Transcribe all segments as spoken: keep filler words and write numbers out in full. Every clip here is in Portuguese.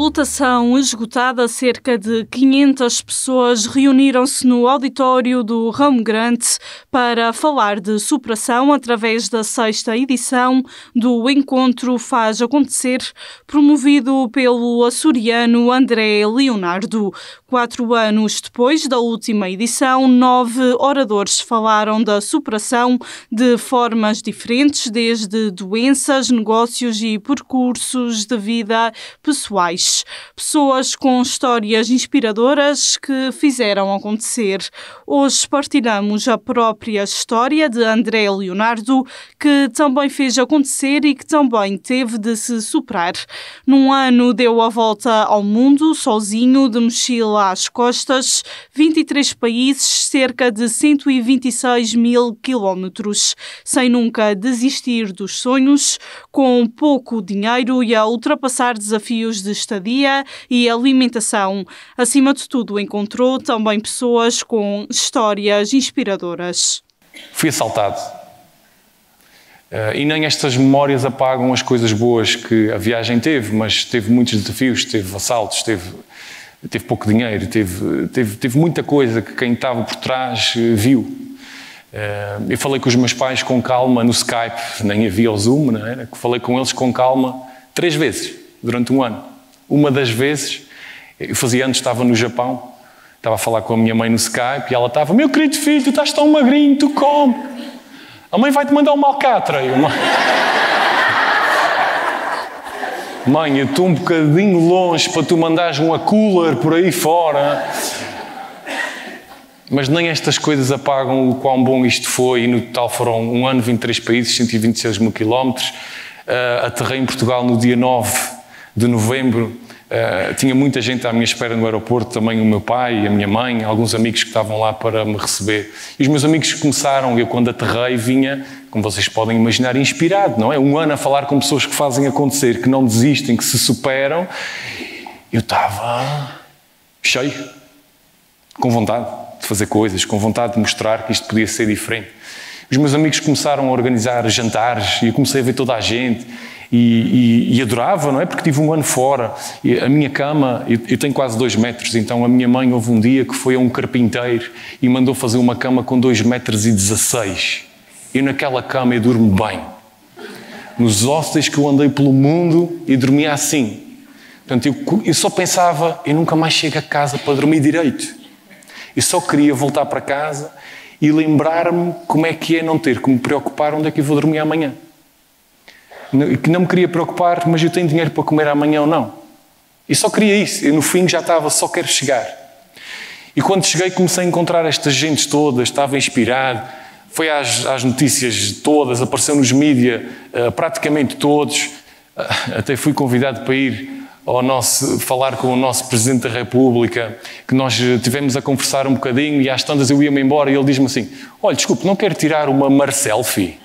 lotação esgotada, cerca de quinhentas pessoas reuniram-se no auditório do Ramo Grande para falar de superação através da sexta edição do Encontro Faz Acontecer, promovido pelo açoriano André Leonardo. Quatro anos depois da última edição, nove oradores falaram da superação de formas diferentes, desde doenças, negócios e percursos de vida pessoais. Pessoas com histórias inspiradoras que fizeram acontecer. Hoje partilhamos a própria história de André Leonardo, que também fez acontecer e que também teve de se superar. Num ano deu a volta ao mundo, sozinho, de mochila às costas, vinte e três países, cerca de cento e vinte e seis mil quilómetros, sem nunca desistir dos sonhos, com pouco dinheiro e a ultrapassar desafios de estadia e alimentação. Acima de tudo, encontrou também pessoas com histórias inspiradoras. Fui assaltado. Uh, e nem estas memórias apagam as coisas boas que a viagem teve, mas teve muitos desafios, teve assaltos, teve, teve pouco dinheiro, teve, teve, teve muita coisa que quem estava por trás uh, viu. Uh, eu falei com os meus pais com calma no Skype, nem havia o Zoom, não era? Falei com eles com calma três vezes durante um ano. Uma das vezes, eu fazia anos, estava no Japão, estava a falar com a minha mãe no Skype e ela estava: meu querido filho, tu estás tão magrinho, tu come. A mãe vai-te mandar uma alcatra. Eu, mãe, mãe, eu estou um bocadinho longe para tu mandares uma cooler por aí fora. Mas nem estas coisas apagam o quão bom isto foi. E no total foram um ano, vinte e três países, cento e vinte e seis mil quilómetros. Uh, aterrei em Portugal no dia nove de novembro. Uh, tinha muita gente à minha espera no aeroporto, também o meu pai, a minha mãe, alguns amigos que estavam lá para me receber. E os meus amigos começaram, eu quando aterrei vinha, como vocês podem imaginar, inspirado, não é? Um ano a falar com pessoas que fazem acontecer, que não desistem, que se superam. Eu estava cheio, com vontade de fazer coisas, com vontade de mostrar que isto podia ser diferente. Os meus amigos começaram a organizar jantares e eu comecei a ver toda a gente. E, e, e adorava, não é? Porque tive um ano fora. E a minha cama, eu, eu tenho quase dois metros, então a minha mãe houve um dia que foi a um carpinteiro e mandou fazer uma cama com dois metros e dezasseis. E naquela cama eu durmo bem. Nos hostels que eu andei pelo mundo e dormia assim. Portanto, eu, eu só pensava, eu nunca mais chego a casa para dormir direito. Eu só queria voltar para casa e lembrar-me como é que é não ter que me preocupar onde é que eu vou dormir amanhã. Que não me queria preocupar, mas eu tenho dinheiro para comer amanhã ou não. E só queria isso. Eu no fim já estava, só quero chegar. E quando cheguei comecei a encontrar estas gentes todas, estava inspirado. Foi às, às notícias todas, apareceu nos mídia, uh, praticamente todos. Uh, até fui convidado para ir ao nosso, falar com o nosso Presidente da República, que nós tivemos a conversar um bocadinho e às tantas eu ia-me embora e ele diz-me assim: olha, desculpe, não quero tirar uma Marselfie?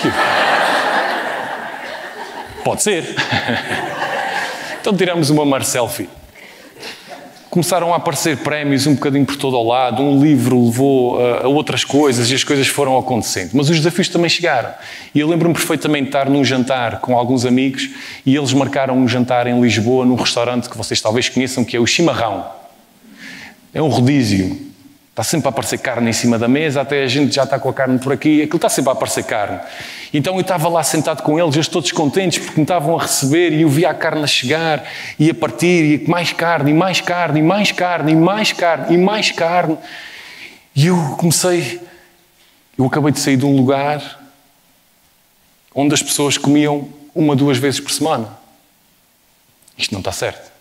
Pode ser. Então tiramos uma Marselfie. Começaram a aparecer prémios um bocadinho por todo o lado, um livro levou a, a outras coisas e as coisas foram acontecendo. Mas os desafios também chegaram. E eu lembro-me perfeitamente de estar num jantar com alguns amigos e eles marcaram um jantar em Lisboa, num restaurante que vocês talvez conheçam, que é o Chimarrão. É um rodízio. Está sempre a aparecer carne em cima da mesa, até a gente já está com a carne por aqui, aquilo está sempre a aparecer carne. Então eu estava lá sentado com eles, eles todos contentes porque me estavam a receber e eu via a carne a chegar e a partir, e mais carne, e mais carne, e mais carne, e mais carne, e mais carne. E eu comecei, eu acabei de sair de um lugar onde as pessoas comiam uma, duas vezes por semana. Isto não está certo.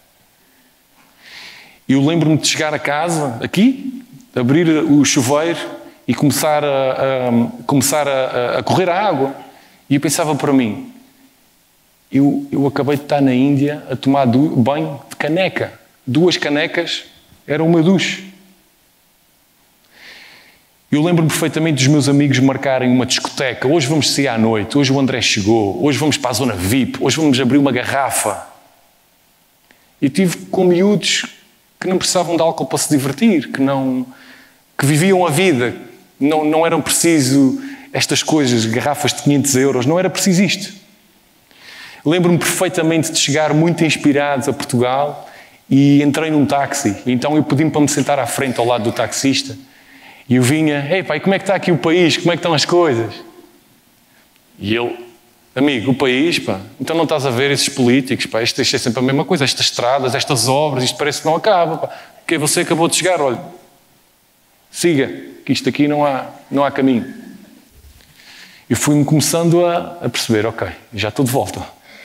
Eu lembro-me de chegar a casa, aqui, abrir o chuveiro e começar a, a, começar a, a correr a água. E eu pensava para mim, eu, eu acabei de estar na Índia a tomar du- banho de caneca. Duas canecas eram o meu duche. Eu lembro-me perfeitamente dos meus amigos marcarem uma discoteca. Hoje vamos sair à noite, hoje o André chegou, hoje vamos para a zona V I P, hoje vamos abrir uma garrafa. E tive com miúdos que não precisavam de álcool para se divertir, que, não, que viviam a vida, não, não eram preciso estas coisas, garrafas de quinhentos euros, não era preciso isto. Lembro-me perfeitamente de chegar muito inspirados a Portugal e entrei num táxi. Então eu pedi-me para me sentar à frente, ao lado do taxista. E eu vinha, ei pai, como é que está aqui o país? Como é que estão as coisas? E ele, amigo, o país, pá, então não estás a ver esses políticos, pá, isto é sempre a mesma coisa, estas estradas, estas obras, isto parece que não acaba, pá. Porque você acabou de chegar, olha, siga, que isto aqui não há, não há caminho. Eu fui-me começando a, a perceber, ok, já estou de volta.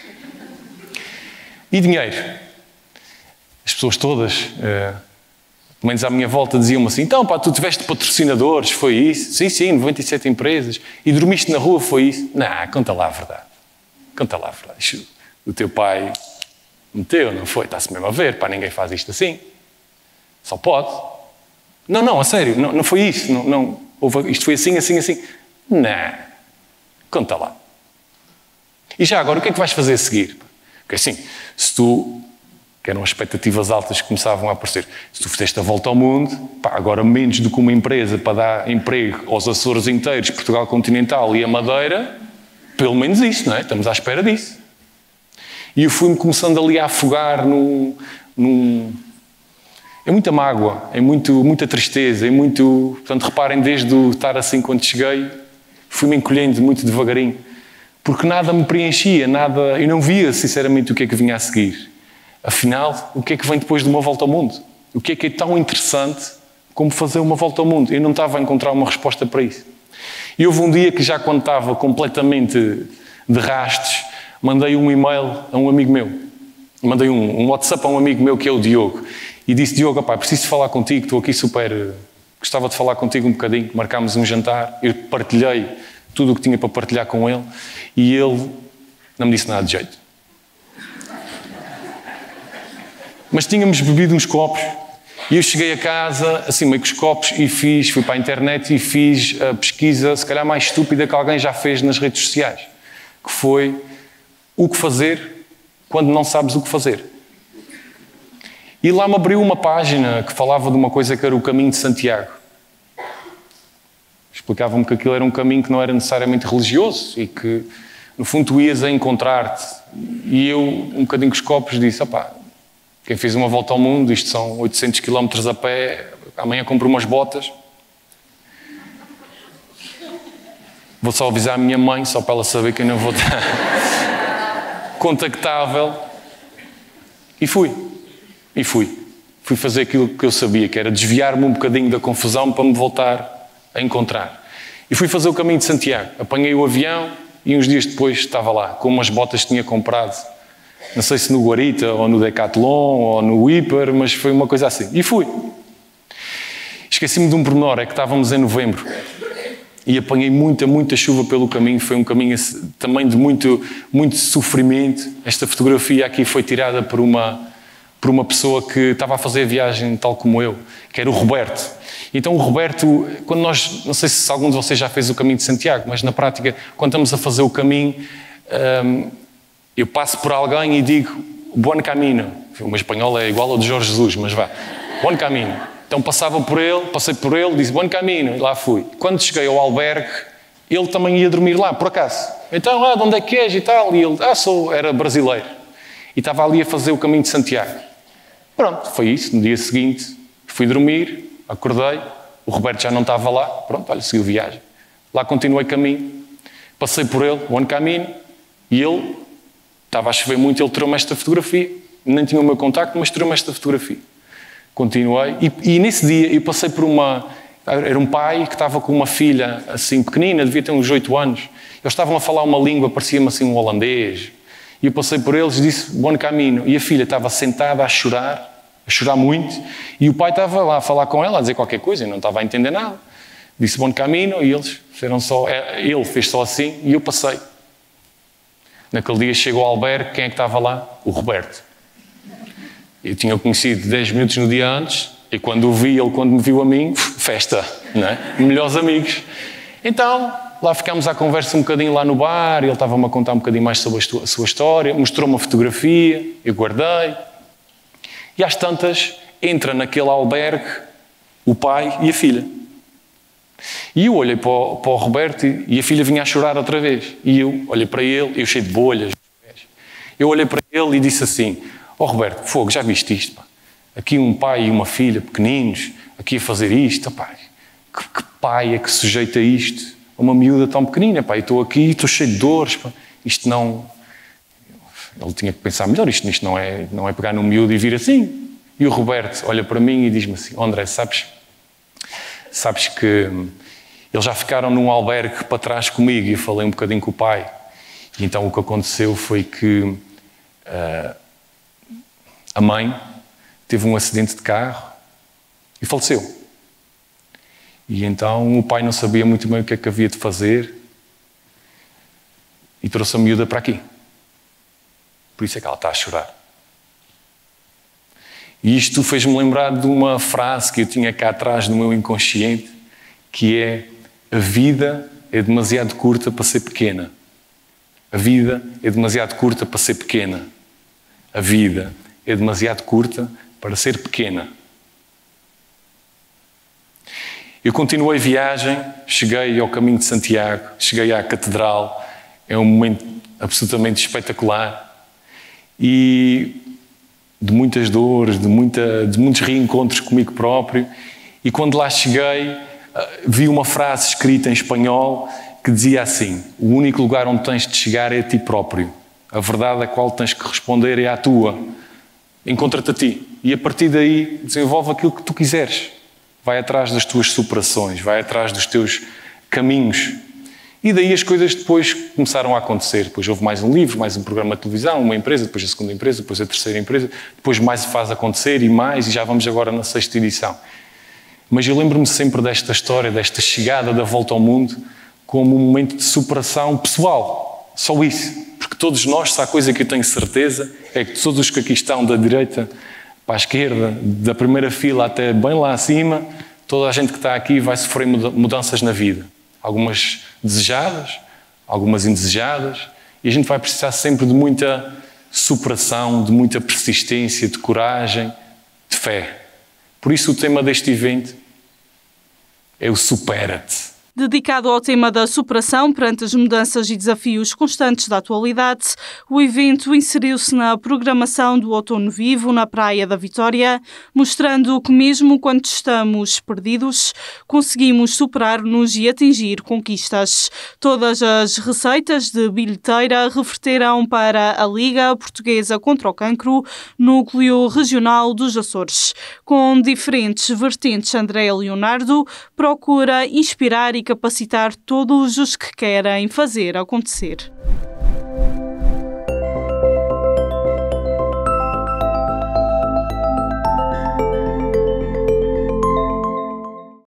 E dinheiro? As pessoas todas, eh, pelo menos à minha volta, diziam-me assim, então pá, tu tiveste patrocinadores, foi isso? Sim, sim, noventa e sete empresas. E dormiste na rua, foi isso? Não, conta lá a verdade. Conta lá a verdade. Isto, o teu pai meteu, não foi? Está-se mesmo a ver, pá, ninguém faz isto assim. Só pode. Não, não, a sério, não, não foi isso. Não, não, houve, isto foi assim, assim, assim. Não. Conta lá. E já agora, o que é que vais fazer a seguir? Porque assim, se tu, que eram expectativas altas que começavam a aparecer, se tu fizeste a volta ao mundo, pá, agora menos do que uma empresa para dar emprego aos Açores inteiros, Portugal continental e a Madeira, pelo menos isso, não é? Estamos à espera disso. E eu fui-me começando ali a afogar num... num é muita mágoa, é muito, muita tristeza, é muito... Portanto, reparem, desde o estar assim quando cheguei, fui-me encolhendo muito devagarinho. Porque nada me preenchia, nada... Eu não via, sinceramente, o que é que vinha a seguir. Afinal, o que é que vem depois de uma volta ao mundo? O que é que é tão interessante como fazer uma volta ao mundo? Eu não estava a encontrar uma resposta para isso. E houve um dia que já quando estava completamente de rastos, mandei um e-mail a um amigo meu. Mandei um, um WhatsApp a um amigo meu que é o Diogo. E disse, Diogo, opá, preciso falar contigo, estou aqui super... Gostava de falar contigo um bocadinho. Marcámos um jantar, eu partilhei tudo o que tinha para partilhar com ele e ele não me disse nada de jeito. Mas tínhamos bebido uns copos e eu cheguei a casa, assim, meio com os copos e fiz, fui para a internet e fiz a pesquisa, se calhar mais estúpida que alguém já fez nas redes sociais, que foi o que fazer quando não sabes o que fazer. E lá me abriu uma página que falava de uma coisa que era o Caminho de Santiago. Explicavam-me que aquilo era um caminho que não era necessariamente religioso e que, no fundo, tu ias a encontrar-te. E eu, um bocadinho com os copos, disse, opá, quem fez uma volta ao mundo, isto são oitocentos quilómetros a pé, amanhã compro umas botas. Vou só avisar a minha mãe, só para ela saber que eu não vou estar contactável. E fui. E fui. Fui fazer aquilo que eu sabia, que era desviar-me um bocadinho da confusão para me voltar a encontrar. E fui fazer o Caminho de Santiago. Apanhei o avião e uns dias depois estava lá, com umas botas que tinha comprado. Não sei se no Guarita, ou no Decathlon, ou no Hiper, mas foi uma coisa assim. E fui. Esqueci-me de um pormenor, é que estávamos em novembro. E apanhei muita, muita chuva pelo caminho. Foi um caminho também de muito, muito sofrimento. Esta fotografia aqui foi tirada por uma... por uma pessoa que estava a fazer a viagem tal como eu, que era o Roberto. Então o Roberto, quando nós, não sei se algum de vocês já fez o Caminho de Santiago, mas na prática, quando estamos a fazer o caminho, hum, eu passo por alguém e digo, bom caminho. O meu espanhol é igual ao de Jorge Jesus, mas vá, bom caminho. Então passava por ele, passei por ele, disse, bom caminho, e lá fui. Quando cheguei ao albergue, ele também ia dormir lá, por acaso. Então, ah, de onde é que és e tal? E ele, ah, sou, era brasileiro. E estava ali a fazer o Caminho de Santiago. Pronto, foi isso. No dia seguinte fui dormir, acordei, o Roberto já não estava lá, pronto, olha, seguiu viagem. Lá continuei caminho, passei por ele, bom caminho, e ele, estava a chover muito, ele tirou-me esta fotografia, nem tinha o meu contacto, mas tirou-me esta fotografia. Continuei, e, e nesse dia eu passei por uma, era um pai que estava com uma filha assim pequenina, devia ter uns oito anos, eles estavam a falar uma língua, parecia-me assim um holandês. E eu passei por eles e disse, bom caminho. E a filha estava sentada a chorar, a chorar muito, e o pai estava lá a falar com ela, a dizer qualquer coisa, e não estava a entender nada. Disse, bom caminho, e eles fizeram só, ele fez só assim, e eu passei. Naquele dia chegou ao albergue, quem é que estava lá? O Roberto. Eu tinha o conhecido dez minutos no dia antes, e quando o vi, ele quando me viu a mim, festa, não é? Melhores amigos. Então... lá ficámos à conversa um bocadinho lá no bar, ele estava-me a contar um bocadinho mais sobre a sua história, mostrou uma fotografia, eu guardei. E às tantas, entra naquele albergue o pai e a filha. E eu olhei para o, para o Roberto e a filha vinha a chorar outra vez. E eu olhei para ele, eu cheio de bolhas. Eu olhei para ele e disse assim, ó oh, Roberto, fogo, já viste isto? Pá? aqui um pai e uma filha pequeninos, aqui a fazer isto, pai, que, que pai é que sujeita isto? Uma miúda tão pequenina, pai, estou aqui, estou cheio de dores, pá. Isto não... Ele tinha que pensar melhor, isto, isto não, é, não é pegar no miúdo e vir assim. E o Roberto olha para mim e diz-me assim, oh, André, sabes, sabes que eles já ficaram num albergue para trás comigo, e eu falei um bocadinho com o pai. E então o que aconteceu foi que uh, a mãe teve um acidente de carro e faleceu. E então o pai não sabia muito bem o que é que havia de fazer e trouxe a miúda para aqui. Por isso é que ela está a chorar. E isto fez-me lembrar de uma frase que eu tinha cá atrás no meu inconsciente, que é: a vida é demasiado curta para ser pequena. A vida é demasiado curta para ser pequena. A vida é demasiado curta para ser pequena. Eu continuei a viagem, cheguei ao Caminho de Santiago, cheguei à Catedral, é um momento absolutamente espetacular e de muitas dores, de, muita, de muitos reencontros comigo próprio. E quando lá cheguei, vi uma frase escrita em espanhol que dizia assim: o único lugar onde tens de chegar é a ti próprio. A verdade a qual tens que responder é a tua. Encontra-te a ti. E a partir daí desenvolve aquilo que tu quiseres. Vai atrás das tuas superações, vai atrás dos teus caminhos. E daí as coisas depois começaram a acontecer. Depois houve mais um livro, mais um programa de televisão, uma empresa, depois a segunda empresa, depois a terceira empresa, depois mais faz acontecer e mais, e já vamos agora na sexta edição. Mas eu lembro-me sempre desta história, desta chegada da volta ao mundo, como um momento de superação pessoal. Só isso. Porque todos nós, se há coisa que eu tenho certeza, é que todos os que aqui estão, da direita para a esquerda, da primeira fila até bem lá acima, toda a gente que está aqui vai sofrer mudanças na vida. Algumas desejadas, algumas indesejadas, e a gente vai precisar sempre de muita superação, de muita persistência, de coragem, de fé. Por isso o tema deste evento é o Supera-te. Dedicado ao tema da superação perante as mudanças e desafios constantes da atualidade, o evento inseriu-se na programação do Outono Vivo na Praia da Vitória, mostrando que mesmo quando estamos perdidos, conseguimos superar-nos e atingir conquistas. Todas as receitas de bilheteira reverteram para a Liga Portuguesa contra o Cancro, núcleo regional dos Açores. Com diferentes vertentes, André Leonardo procura inspirar e capacitar todos os que querem fazer acontecer.